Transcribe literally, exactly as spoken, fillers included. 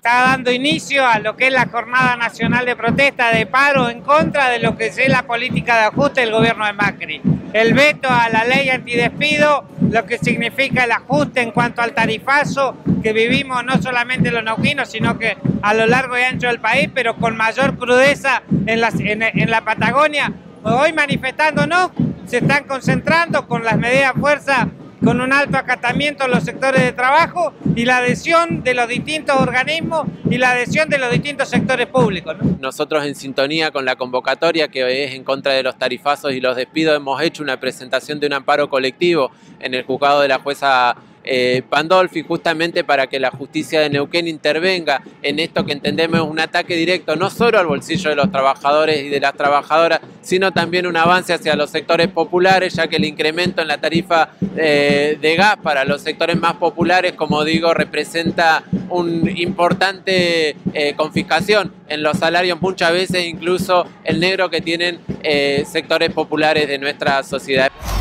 está dando inicio a lo que es la jornada nacional de protesta, de paro en contra de lo que es la política de ajuste del gobierno de Macri. El veto a la ley antidespido, lo que significa el ajuste en cuanto al tarifazo que vivimos no solamente los neuquinos, sino que a lo largo y ancho del país, pero con mayor crudeza en, las, en, en la Patagonia. Hoy manifestándonos, se están concentrando con las medidas de fuerza, con un alto acatamiento en los sectores de trabajo y la adhesión de los distintos organismos y la adhesión de los distintos sectores públicos, ¿no? Nosotros, en sintonía con la convocatoria que es en contra de los tarifazos y los despidos, hemos hecho una presentación de un amparo colectivo en el juzgado de la jueza Eh, Pandolfi, justamente para que la justicia de Neuquén intervenga en esto que entendemos es un ataque directo no solo al bolsillo de los trabajadores y de las trabajadoras, sino también un avance hacia los sectores populares, ya que el incremento en la tarifa eh, de gas para los sectores más populares, como digo, representa una importante eh, confiscación en los salarios, muchas veces incluso el negro que tienen eh, sectores populares de nuestra sociedad.